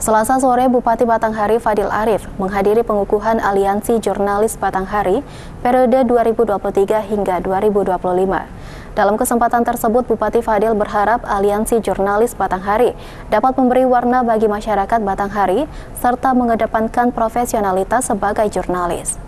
Selasa sore, Bupati Batanghari Fadil Arif menghadiri pengukuhan Aliansi Jurnalis Batanghari periode 2023 hingga 2025. Dalam kesempatan tersebut, Bupati Fadil berharap Aliansi Jurnalis Batanghari dapat memberi warna bagi masyarakat Batanghari serta mengedepankan profesionalitas sebagai jurnalis.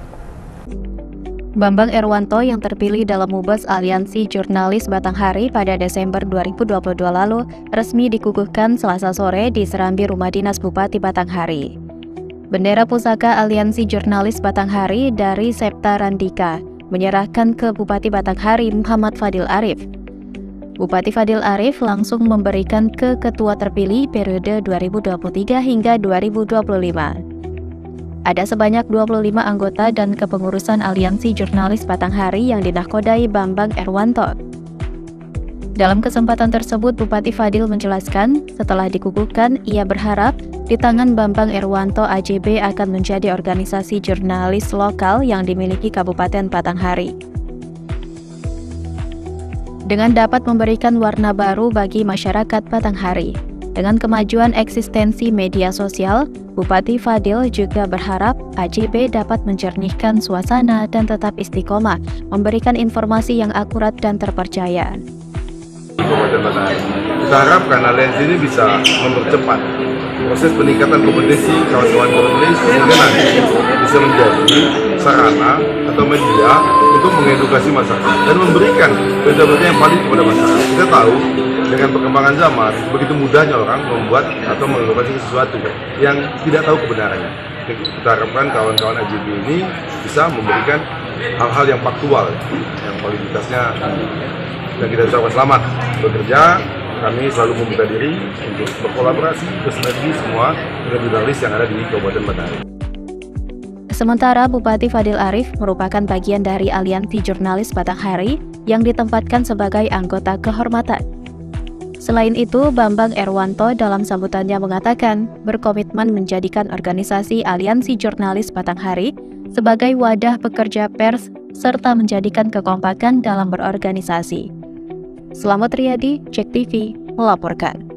Bambang Erwanto yang terpilih dalam Mubes Aliansi Jurnalis Batanghari pada Desember 2022 lalu resmi dikukuhkan Selasa sore di serambi Rumah Dinas Bupati Batanghari. Bendera pusaka Aliansi Jurnalis Batanghari dari Septa Randika menyerahkan ke Bupati Batanghari Muhammad Fadil Arif. Bupati Fadil Arif langsung memberikan ke Ketua terpilih periode 2023 hingga 2025. Ada sebanyak 25 anggota dan kepengurusan Aliansi Jurnalis Batanghari yang dinahkodai Bambang Erwanto. Dalam kesempatan tersebut, Bupati Fadil menjelaskan, setelah dikukuhkan, ia berharap di tangan Bambang Erwanto AJB akan menjadi organisasi jurnalis lokal yang dimiliki Kabupaten Batanghari. Dengan dapat memberikan warna baru bagi masyarakat Batanghari. Dengan kemajuan eksistensi media sosial, Bupati Fadil juga berharap AJB dapat menjernihkan suasana dan tetap istiqomah, memberikan informasi yang akurat dan terpercaya. Kita harapkan aliansi ini bisa mempercepat proses peningkatan kompetensi kawan-kawan jurnalis sehingga nanti bisa menjadi sarana atau media untuk mengedukasi masyarakat dan memberikan berita-berita yang valid kepada masyarakat. Kita tahu dengan perkembangan zaman begitu mudahnya orang membuat atau mengedukasi sesuatu yang tidak tahu kebenarannya. Kita harapkan kawan-kawan AJB ini bisa memberikan hal-hal yang faktual, yang kualitasnya, dan kita ucapkan selamat bekerja. Kami selalu membuka diri untuk berkolaborasi, bersinergi semua dengan jurnalis yang ada di Kabupaten Batanghari. Sementara Bupati Fadil Arif merupakan bagian dari Aliansi Jurnalis Batanghari yang ditempatkan sebagai anggota kehormatan. Selain itu, Bambang Erwanto dalam sambutannya mengatakan berkomitmen menjadikan organisasi Aliansi Jurnalis Batanghari sebagai wadah pekerja pers serta menjadikan kekompakan dalam berorganisasi. Selamat Riyadi, Cek TV, melaporkan.